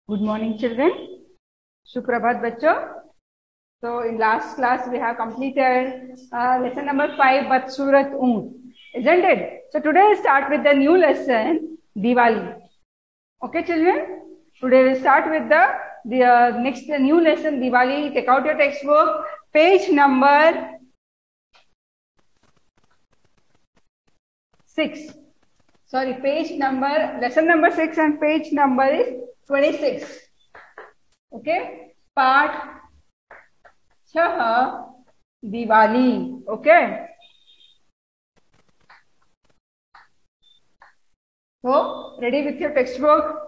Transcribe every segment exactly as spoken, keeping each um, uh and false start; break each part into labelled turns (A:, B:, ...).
A: Good morning, children. Suprabhat bachcho. So in last class we have completed uh, lesson number five, Badsurat Oont, isn't it? So today we start with the new lesson, Diwali. Okay, children. Today we start with the the uh, next the new lesson, Diwali. Take out your textbook, page number six. Sorry, page number lesson number six and page number is twenty-six. Okay, part छह Diwali. Okay, so ready with your textbook?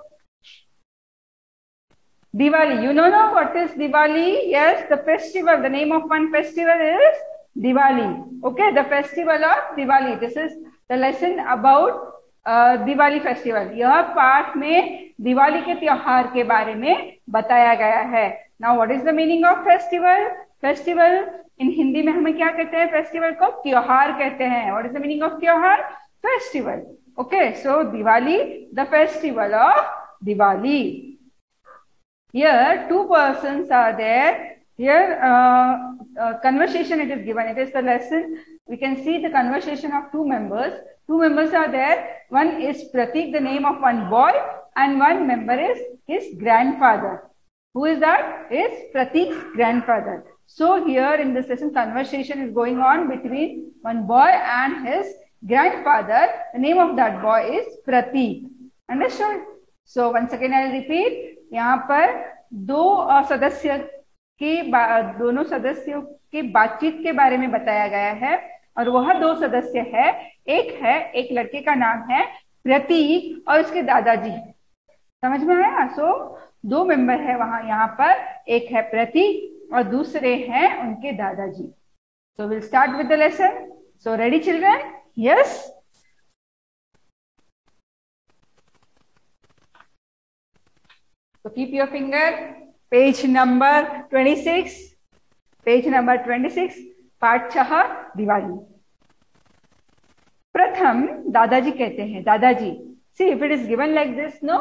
A: Diwali, you know now what is Diwali? Yes, the festival, the name of one festival is Diwali. Okay, the festival of Diwali. This is the lesson about uh, Diwali festival. यह पाठ में दिवाली के त्योहार के बारे में बताया गया है. Now what is the meaning of festival? Festival in Hindi में हमें क्या कहते हैं? फेस्टिवल को त्योहार कहते हैं. What is the meaning of त्योहार? Festival. Okay, so Diwali, the festival of Diwali. Here two persons are there. Here uh, uh, conversation it is given. It is the lesson. We can see the conversation of two members. Two members are there. One is Pratik, the name of one boy, and one member is his grandfather. Who is that? Is Pratik's grandfather. So here in this lesson, conversation is going on between one boy and his grandfather. The name of that boy is Pratik. Understood? So once again I will repeat. यहाँ पर दो सदस्य के दोनों सदस्यों के बातचीत के बारे में बताया गया है और वह दो सदस्य है. एक है एक लड़के का नाम है प्रतीक और उसके दादाजी. समझ में आया? सो so, दो मेंबर है वहां यहाँ पर. एक है प्रतीक और दूसरे हैं उनके दादाजी. So will start with the lesson. So ready children? Yes. So keep your finger. Page number twenty-six. Page number twenty-six. पाठ छह दिवाली. प्रथम दादाजी कहते हैं. दादाजी. See if it is given like this, no?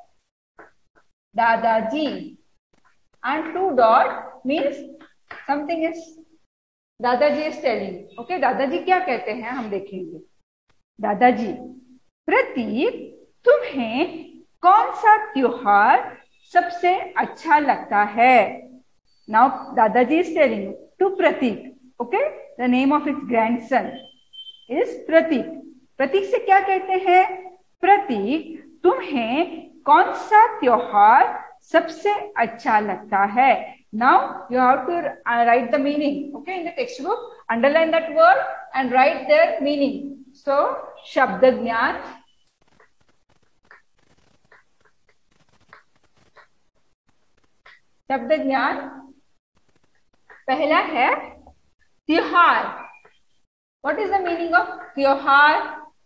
A: दादाजी. And two dot means something is दादाजी is telling. Okay, दादाजी क्या कहते हैं हम देखेंगे. दादाजी. प्रतीक, तुम्हें कौन सा त्योहार सबसे अच्छा लगता है? Now दादाजी is telling to Pratik. Okay, the name of its grandson is Pratik. प्रतीक से क्या कहते हैं? प्रतीक, तुम्हें कौन सा त्योहार सबसे अच्छा लगता है? Now you have to write the meaning. Okay, in the textbook, underline that word and write their meaning. So शब्द ज्ञान, शब्द ज्ञान. पहला है त्योहार. What is the meaning of tyohar?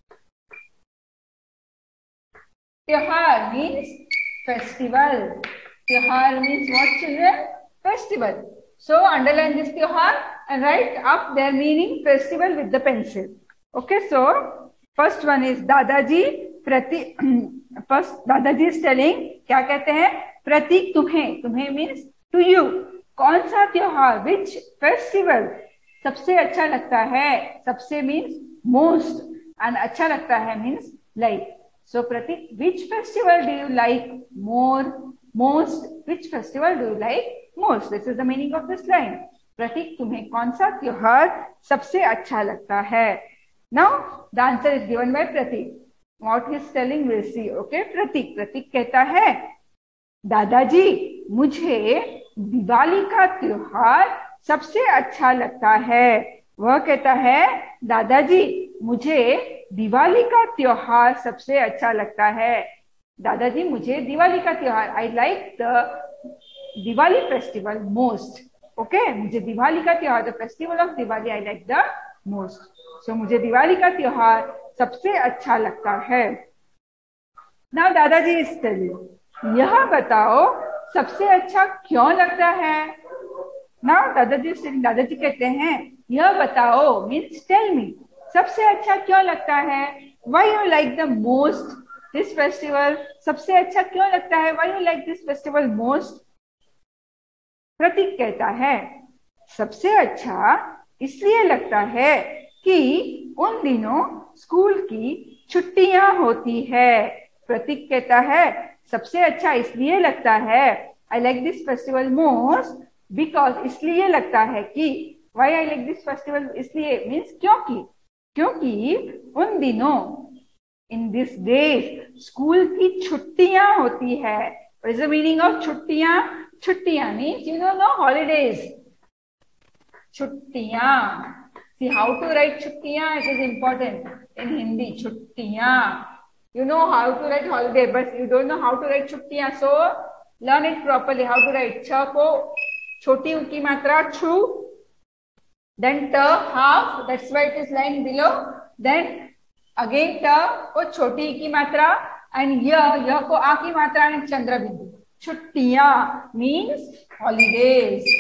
A: Tyohar means festival. Tyohar means what children? Festival. So underline this tyohar and write up their meaning festival with the pencil. Okay, so first one is दादाजी. प्रतीक, first दादाजी is telling, क्या कहते हैं? प्रतीक, तुम्हें, तुम्हें means to you, कौन सा त्योहार, विच फेस्टिवल सबसे अच्छा लगता है? सबसे मीन्स मोस्ट एंड अच्छा लगता है means like. So Prateek, which festival do you like more? Most. Which festival do you like most? This is the meaning of this line. Prateek, तुम्हें कौन सा त्योहार सबसे अच्छा लगता है? Now the answer is given by Prateek. What he is telling will see. Okay, Prateek Prateek कहता है, दादाजी, मुझे दिवाली का त्योहार सबसे अच्छा लगता है. वह कहता है, दादाजी, मुझे दिवाली का त्योहार सबसे अच्छा लगता है. दादाजी, मुझे दिवाली का त्योहार, I like the Diwali festival most. Okay, मुझे दिवाली का त्योहार, the festival of Diwali I like the most. So मुझे दिवाली का त्योहार सबसे अच्छा लगता है. नाउ दादाजी इज टेलिंग, यह बताओ सबसे अच्छा क्यों लगता है? नाउ दादाजी दादाजी कहते हैं, यह बताओ मीन्स टेल मी, सबसे अच्छा क्यों लगता है? Why you like the most? This festival सबसे अच्छा क्यों लगता है? Why you like this festival most? Prateek कहता है सबसे अच्छा इसलिए लगता है कि उन दिनों स्कूल की छुट्टियां होती है। प्रतीक कहता है सबसे अच्छा इसलिए लगता है, I like this festival most because, इसलिए लगता है कि, why I like this festival इसलिए मीन्स क्योंकि, क्योंकि उन दिनों, इन दिस डेज, स्कूल की छुट्टियां होती है। What is the meaning of chhuttiyan? Chhuttiyan means you know no holidays, chhuttiyan. See how to write छुट्टियां, it is important in Hindi. छुट्टियां, you know how to write holiday but you don't know how to write छुट्टियां, so learn it properly how to write। छ को छोटी ऊ की मात्रा छु, then t half, that's why it is lying below, then again t को छोटी ई की मात्रा and य य को आ की मात्रा and चंद्र बिंदु। छुट्टियां means holidays।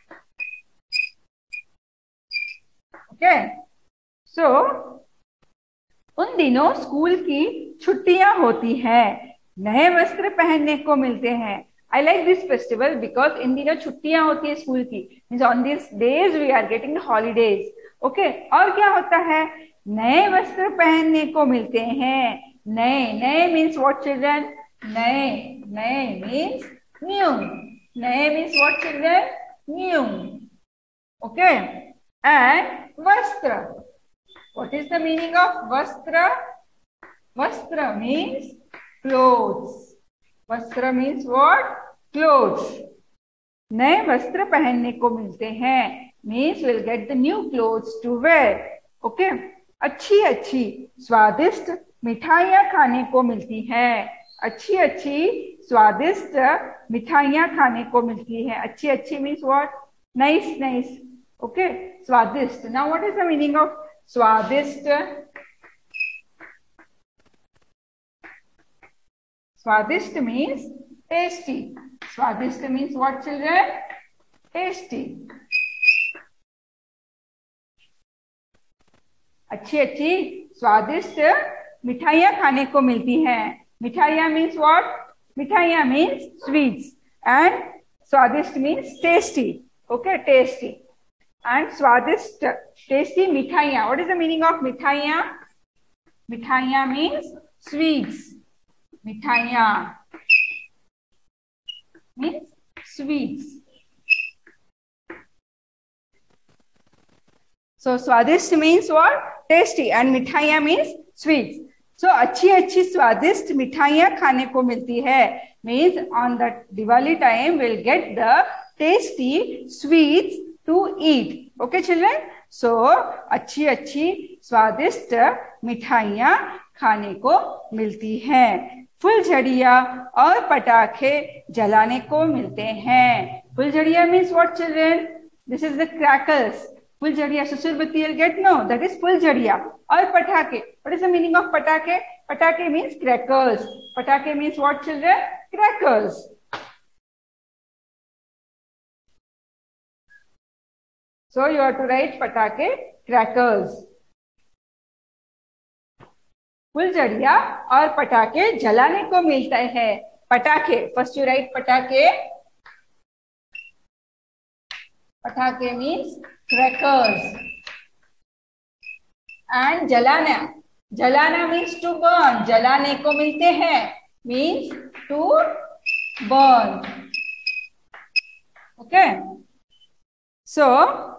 A: ओके, सो उन दिनों स्कूल की छुट्टियां होती है, नए वस्त्र पहनने को मिलते हैं। I like this festival because इन दिनों छुट्टियां होती है स्कूल की, means on this days we are getting holidays. Okay, और क्या होता है? नए वस्त्र पहनने को मिलते हैं। नए, नए मीन्स व्हाट चिल्ड्रन? नए, नए मीन्स न्यू। नए means what children? New. Okay, and vastra, what is the meaning of vastra? Vastra means clothes। vastra means what? clothes। नए वस्त्र पहनने को मिलते हैं means we'll get the new clothes to wear। okay, अच्छी अच्छी स्वादिष्ट मिठाइयाँ खाने को मिलती हैं। अच्छी अच्छी स्वादिष्ट मिठाइयाँ खाने को मिलती हैं। अच्छी अच्छी means what? nice, nice। okay, swadist। now what is the meaning of swadist? swadist means tasty। swadist means what children? tasty। अच्छी अच्छी स्वादिष्ट मिठाइयाँ खाने को मिलती हैं। मिठाइयाँ means what? मिठाइयाँ means sweets and स्वादिष्ट means tasty। okay, tasty and स्वादिष्ट, tasty मिठाइयाँ। what is the meaning of मिठाइयाँ? मिठाइयाँ means sweets। मिठाइयाँ means sweets। so स्वादिष्ट means what? tasty and मिठाइयाँ means sweets। so अच्छी अच्छी स्वादिष्ट मिठाइयाँ खाने को मिलती है means on the Diwali time we'll get the tasty sweets to eat। okay children, so अच्छी अच्छी स्वादिष्ट मिठाइयाँ खाने को मिलती हैं। फुलझड़िया और पटाखे जलाने को मिलते हैं। फुलझड़िया means what children? this is the crackers। फुलझड़िया, सुसुरबत्ती you'll get, no, that is फुलझड़िया। और पटाखे, what is the meaning of पटाखे? पटाखे means crackers। पटाखे means what children? crackers। so you have to write पटाखे, crackers। फुलझड़िया और पटाखे जलाने को मिलता है। पटाखे, फर्स्ट यू राइट पटाखे। पटाखे मीन्स क्रैकर्स एंड जलाना, जलाना मीन्स टू बर्न। जलाने को मिलते हैं means to burn. Okay, so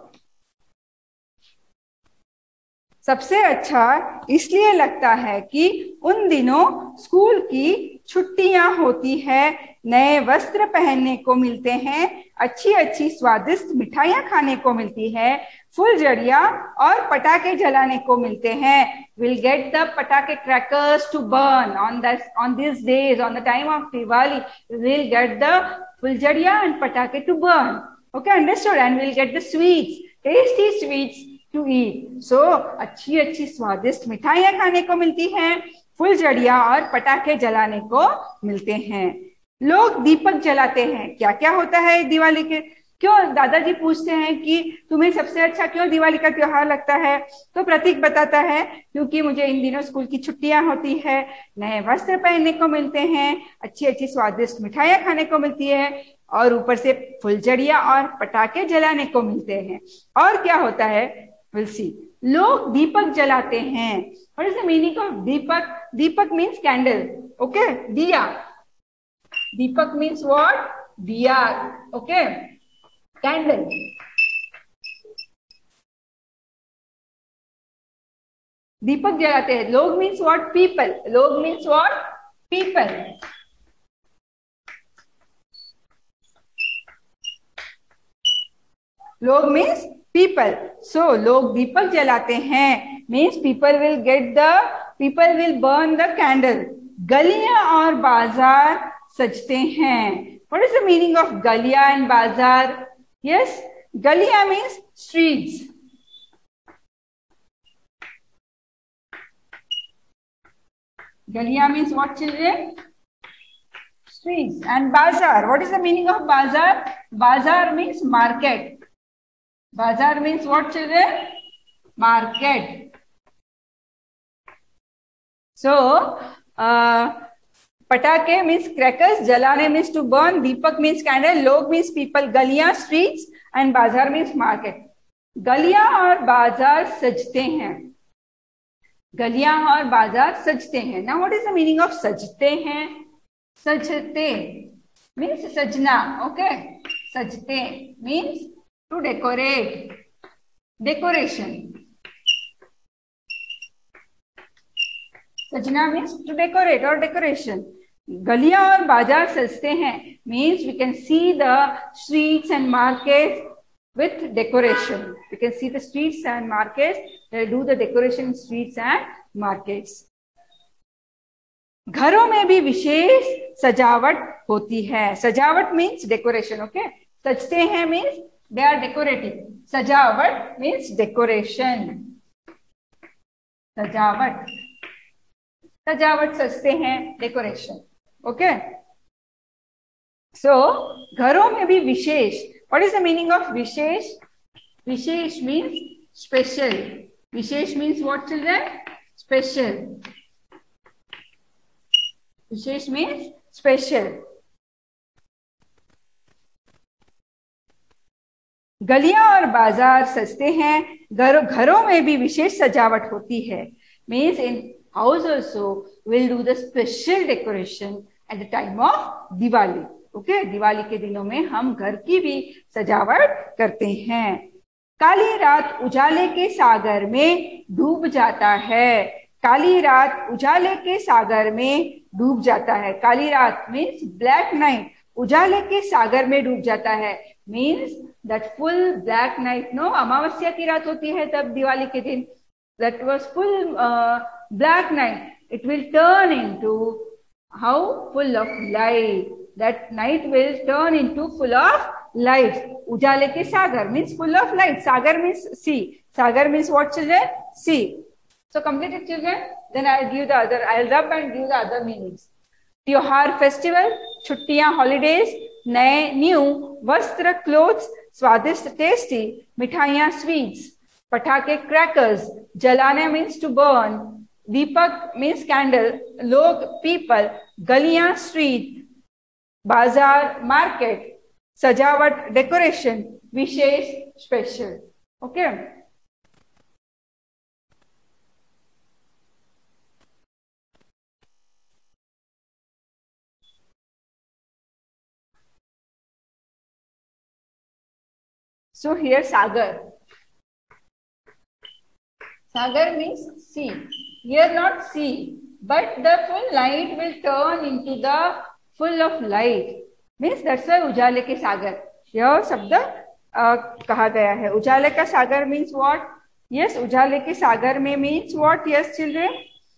A: सबसे अच्छा इसलिए लगता है कि उन दिनों स्कूल की छुट्टियां होती है, नए वस्त्र पहनने को मिलते हैं, अच्छी अच्छी स्वादिष्ट मिठाइयाँ खाने को मिलती है, फुलझड़िया और पटाखे जलाने को मिलते हैं। Will get the patakhe crackers to burn on the on this days, on the time of Diwali will get the phuljhadiya and patakhe to burn. Okay, understood? And will get the sweets, tasty sweets to eat. So अच्छी अच्छी स्वादिष्ट मिठाइयाँ खाने को मिलती हैं, फुलझड़िया और पटाखे जलाने को मिलते हैं। लोग दीपक जलाते हैं। क्या क्या होता है दिवाली के क्यों दादाजी पूछते हैं कि तुम्हें सबसे अच्छा क्यों दिवाली का त्योहार लगता है, तो प्रतीक बताता है क्योंकि मुझे इन दिनों स्कूल की छुट्टियां होती है, नए वस्त्र पहनने को मिलते हैं, अच्छी अच्छी स्वादिष्ट मिठाइयां खाने को मिलती है और ऊपर से फुलझड़ियां और पटाखे जलाने को मिलते हैं। और क्या होता है, विल सी, लोग दीपक जलाते हैं। What is the meaning of deepak? Deepak means candle, okay, diya. Deepak means what? Diya, okay, candle. दीपक जलाते हैं। Log means what? People. Log means what? People. Log means people. So लोग दीपक जलाते हैं means people will get the people will burn the candle. गलियां और बाजार सजते हैं। What is the meaning of galiya and bazaar? Yes, galiya means streets. Galiya means what, children? Streets. And bazaar. What is the meaning of bazaar? Bazaar means market. Bazaar means what, children? Market. So, uh, patake means crackers. Jalane means to burn. Deepak means candle. Log means people. Galiya streets. And bazaar means market. गलियां और बाजार सजते हैं। गलियां और बाजार सजते हैं। Now what is the meaning of सजते हैं? सजते मीन्स सजना, ओके। सजते मीन्स टू डेकोरेट, डेकोरेशन। सजना मीन्स टू डेकोरेट और डेकोरेशन। गलियां और बाजार सजते हैं means we can see the streets and market with decoration. You can see the streets and markets. They do the decoration in streets and markets. घरों में भी विशेष सजावट होती है। सजावट means decoration, okay? सजते हैं means they are decorating. सजावट means decoration. सजावट, सजावट सजते हैं, decoration, okay? So घरों में भी विशेष। What is the meaning of Vishesh? Vishesh means special. Vishesh means what, children? Special. Vishesh means special. गलियां और बाजार सजते हैं, घरों घरों में भी विशेष सजावट होती है। Means in house also will do the special decoration at the time of Diwali. Okay okay, Diwali के दिनों में हम घर की भी सजावट करते हैं। काली रात उजाले के सागर में डूब जाता है। काली रात उजाले के सागर में डूब जाता है। काली रात मीन्स ब्लैक नाइट। उजाले के सागर में डूब जाता है means that full black night, no, अमावस्या की रात होती है तब दिवाली के दिन। That was full black night. It will turn into how? Full of light. That night will turn into full of light. Ujale ke sagar means full of light. Sagar means sea. Sagar means what, children? Sea. So complete it, children. Then I'll give the other. I'll rub and give the other meanings. त्योहार, festival, छुट्टियां, holidays, नए new वस्त्र, clothes, स्वादिष्ट tasty, मिठाइयां, sweets, पटाखे, crackers, जलाने means to burn, दीपक means candle, लोग पीपल, गलियां स्ट्रीट, बाजार मार्केट, सजावट डेकोरेशन, विशेष special, okay. So here sagar. Sagar means sea. Here not sea, but the full light will turn into the full of light. Means that's why उजाले के सागर, यह शब्द कहा गया है। उजाले का सागर means what? Yes, उजाले के सागर में means what? Yes, children.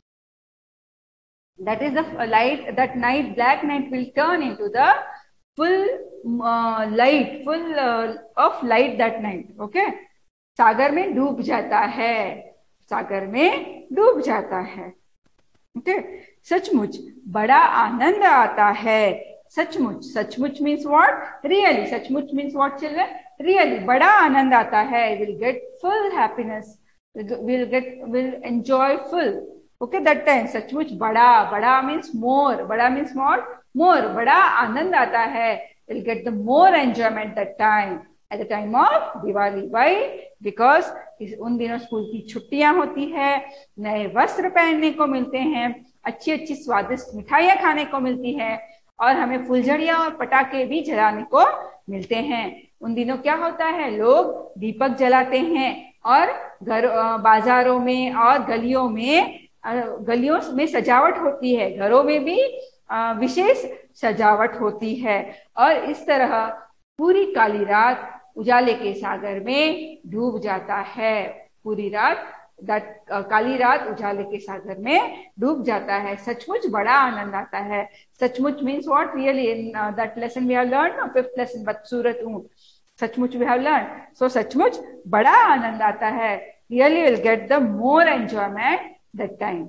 A: That is the light, that night, black night will turn into the full uh, light, full uh, of light that night. Okay? सागर में डूब जाता है। सागर में डूब जाता है। Okay okay? सचमुच बड़ा आनंद आता है सचमुच. सचमुच means what? Really. सचमुच means what, children? Really. बड़ा आनंद आता है. We'll get full happiness. We'll get, we'll enjoy full. Okay, that time. सचमुच बड़ा. बड़ा means more. बड़ा means what? More. बड़ा आनंद आता है. We'll get the more enjoyment that time. At the time of Diwali. Why? Because उन दिनों स्कूल की छुट्टियां होती है, नए वस्त्र पहनने को मिलते हैं, अच्छी अच्छी स्वादिष्ट मिठाइयां खाने को मिलती है और हमें फुलझड़ियां और पटाखे भी जलाने को मिलते हैं. उन दिनों क्या होता है, लोग दीपक जलाते हैं और घर, बाजारों में और गलियों में गलियों में सजावट होती है, घरों में भी विशेष सजावट होती है. और इस तरह पूरी काली रात उजाले के सागर में डूब जाता है. पूरी रात दैट काली रात उजाले के सागर में डूब जाता है. सचमुच बड़ा आनंद आता है. सचमुच means what? Really. In that lesson we have learn, fifth lesson बदसूरत ऊंट. सचमुच वी हैव लर्न. सो सचमुच बड़ा आनंद आता है. Really will get the more enjoyment that time.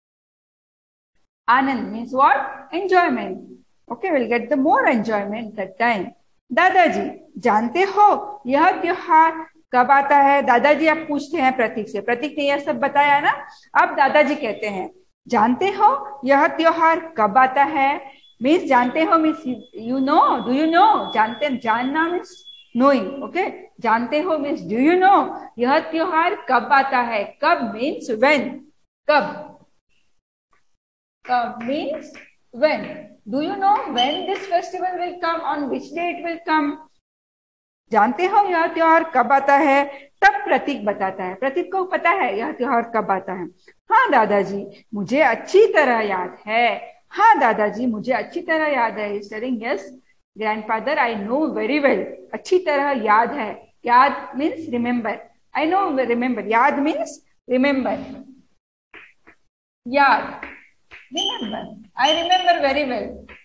A: आनंद means what? Enjoyment. Okay, will get the more enjoyment that time. दादाजी, जानते हो यह त्योहार कब आता है? दादाजी आप पूछते हैं प्रतीक से. प्रतीक ने यह सब बताया ना. अब दादाजी कहते हैं, जानते हो यह त्योहार कब आता है? मीन्स जानते हो means you know, do you know. जानते, जानना मीन्स नोइंग. ओके, जानते हो मीन्स डू यू नो. यह त्योहार कब आता है? कब मीन्स व्हेन. कब. कब means when. Do you know when this festival will come? On which day it will come? जानते हो यह त्योहार कब आता है? तब प्रतीक बताता है. प्रतीक को पता है यह त्योहार कब आता है. हाँ दादाजी, मुझे अच्छी तरह याद है. हाँ दादाजी, मुझे अच्छी तरह याद है. He's telling, yes grandfather, I know very well. अच्छी तरह याद है. याद means remember. I know remember. याद means remember. याद, remember. I remember very well.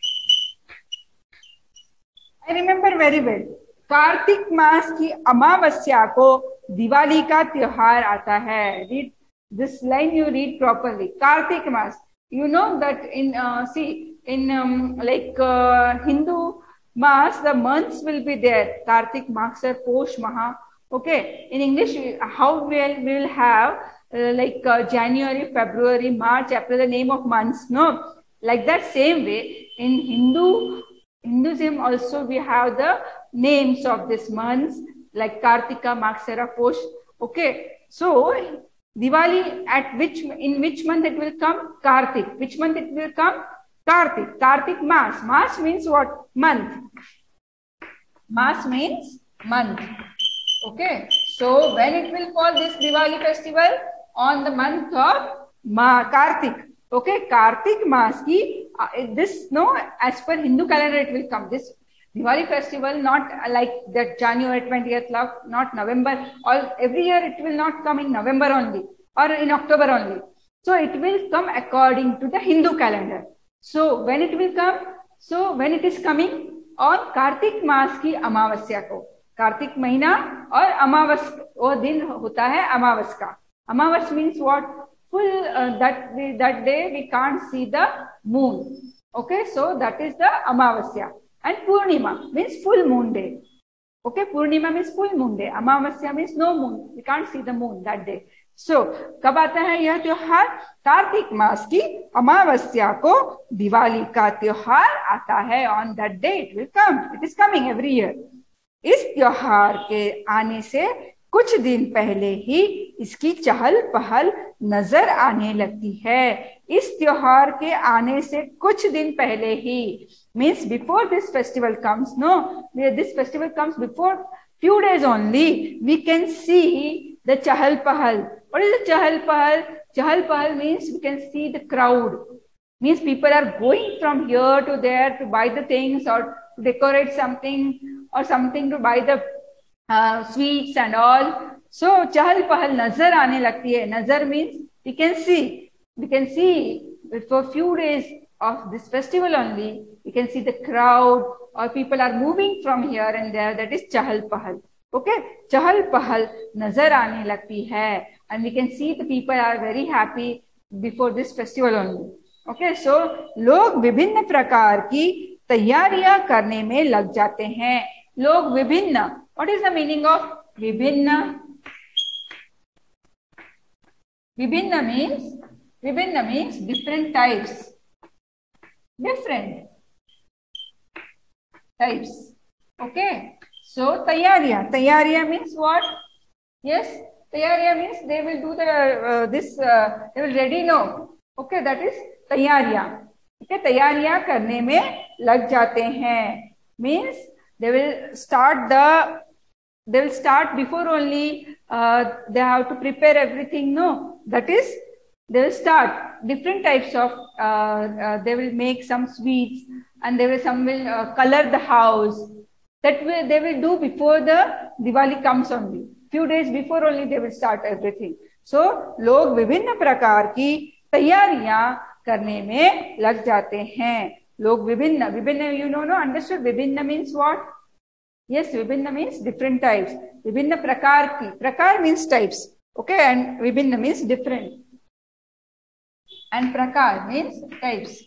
A: I remember very well. Kartik मास की अमावस्या को दिवाली का त्योहार आता है. Read this line, you read properly. Kartik mass. You know that in uh, see in um, like uh, Hindu mass the months will be there. Kartik, Maksar, Posh, Maha. Okay. In English, how we'll we will have uh, like uh, January, February, March, April, the name of months. No. Like that same way, in Hindu Hinduism also we have the names of these months like Kartika, Maksara, Posh. Okay, so Diwali at which in which month it will come? Kartik. Which month it will come? Kartik. Kartik Mas. Mas means what? Month. Mas means month. Okay, so when it will fall this Diwali festival? On the month of Ma Kartik. Okay, Kartik Maas ki uh, this no as per Hindu calendar it will come. This Diwali festival not uh, like that January twentieth, not November. All every year it will not come in November only or in October only. So it will come according to the Hindu calendar. So when it will come? So when it is coming on Kartik Maas ki Amavasya ko. Kartik महीना और अमावस वो दिन होता है अमावस का. अमावस means what? Full uh, that we, that day we can't see the moon. Okay, so that is the Amavasya. And Purnima means full moon day. Okay, Purnima means full moon day. Amavasya means no moon. We can't see the moon that day. So कब आता है यह त्योहार? कार्तिक मास की अमावस्या को दिवाली का त्योहार आता है. On that day it will come. It is coming every year. इस त्योहार के आने से कुछ दिन पहले ही इसकी चहल पहल नजर आने लगती है. इस त्योहार के आने से कुछ दिन पहले ही means before this festival comes. No, this festival comes before few days only. We can see the chahal pahal. What is the chahal pahal? Chahal pahal means we can see the crowd. Means people are going from here to there to buy the things or to decorate something or something to buy the uh, sweets and all. So chahal pahal nazar aane lagti hai. Nazar means we can see. We can see for few days of this festival only. We can see the crowd or people are moving from here and there. That is chahal pahal. Okay, chahal pahal nazar aane lagti hai, and we can see the people are very happy before this festival only. Okay, so लोग विभिन्न प्रकार की तैयारियां करने में लग जाते हैं। लोग विभिन्न, what is the meaning of विभिन्न? विभिन्न मीन्स, विभिन्न means different types, different types. Okay, so tayariya, tayariya means what? Yes, tayariya means they will do the uh, this uh, they will ready know. Okay, that is tayariya. Okay, tayariya करने में लग जाते हैं means they will start the they will start before only uh, they have to prepare everything. No, that is they will start different types of uh, uh, they will make some sweets and they will some will uh, color the house. That way they will do before the Diwali comes only. Few days before only they will start everything. So लोग विभिन्न प्रकार की तैयारियां करने में लग जाते हैं। लोग विभिन्न, विभिन्न you know no understood विभिन्न means what? Yes, विभिन्न means different types. विभिन्न प्रकार की, प्रकार means types. Okay, and विभिन्न means different. And prakar means types.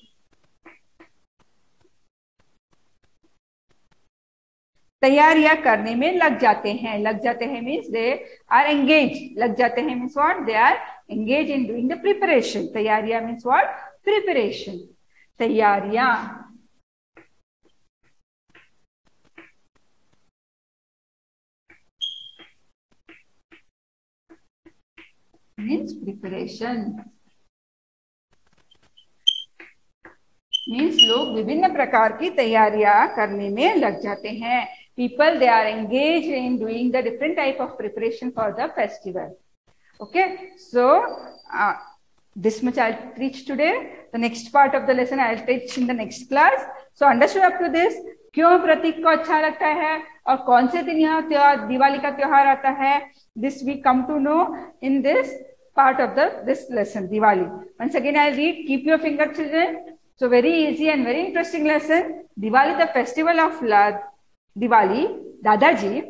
A: तैयारियां करने में लग जाते हैं, लग जाते हैं means they are engaged. लग जाते हैं means what? They are engaged in doing the preparation. तैयारियां means what? Preparation. तैयारियां means preparation. मीन्स लोग विभिन्न प्रकार की तैयारियां करने में लग जाते हैं. People they are engaged in doing the different type of preparation for the festival. Okay, so uh, this much I'll teach today. The next part of the lesson I'll teach in the next class. So understood up to this? क्यों प्रतीक को अच्छा लगता है और कौन से दिन यहाँ त्योहार दिवाली का त्योहार आता है? This we come to know in this part of the this lesson Diwali. Once again I'll read. Keep your finger, children. So very easy and very interesting lesson. Diwali, the festival of love. Diwali, दादाजी,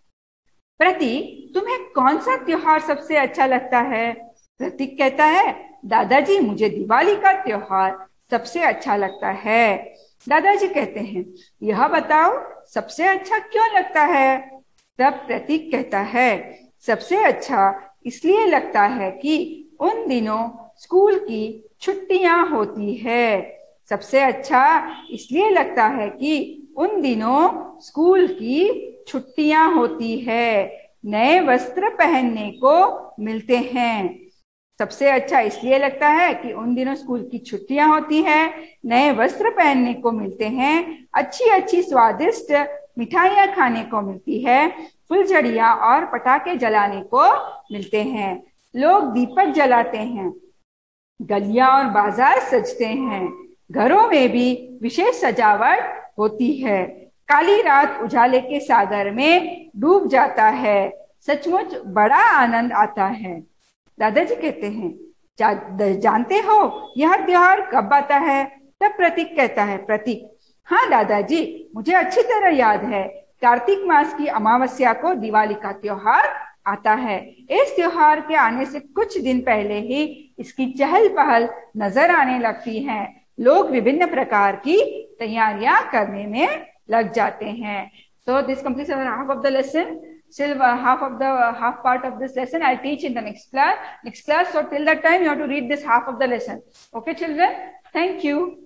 A: प्रतीक तुम्हें कौन सा त्योहार सबसे अच्छा लगता है? प्रतीक कहता है दादाजी मुझे दिवाली का त्योहार सबसे अच्छा लगता है. दादाजी कहते हैं यह बताओ सबसे अच्छा क्यों लगता है? तब प्रतीक कहता है सबसे अच्छा इसलिए लगता है कि उन दिनों स्कूल की छुट्टियां होती है. सबसे अच्छा इसलिए लगता है कि उन दिनों स्कूल की छुट्टियां होती है, नए वस्त्र पहनने को मिलते हैं. सबसे अच्छा इसलिए लगता है कि उन दिनों स्कूल की छुट्टियां होती है, नए वस्त्र पहनने को मिलते हैं, अच्छी अच्छी स्वादिष्ट मिठाइयां खाने को मिलती है, फुलझड़ियां और पटाखे जलाने को मिलते हैं. लोग दीपक जलाते हैं, गलियां और बाजार सजते हैं, घरों में भी विशेष सजावट होती है. काली रात उजाले के सागर में डूब जाता है, सचमुच बड़ा आनंद आता है. दादाजी कहते हैं जा, जानते हो यह त्योहार कब आता है? तब प्रतीक कहता है प्रतीक हाँ दादाजी मुझे अच्छी तरह याद है, कार्तिक मास की अमावस्या को दिवाली का त्योहार आता है. इस त्योहार के आने से कुछ दिन पहले ही इसकी चहल पहल नजर आने लगती है. लोग विभिन्न प्रकार की तैयारियां करने में लग जाते हैं. So this completes our half of the lesson. Still uh, half of the uh, half part of this lesson I'll teach in the next class. Next class. So till that time you have to read this half of the lesson. Okay, children. Thank you.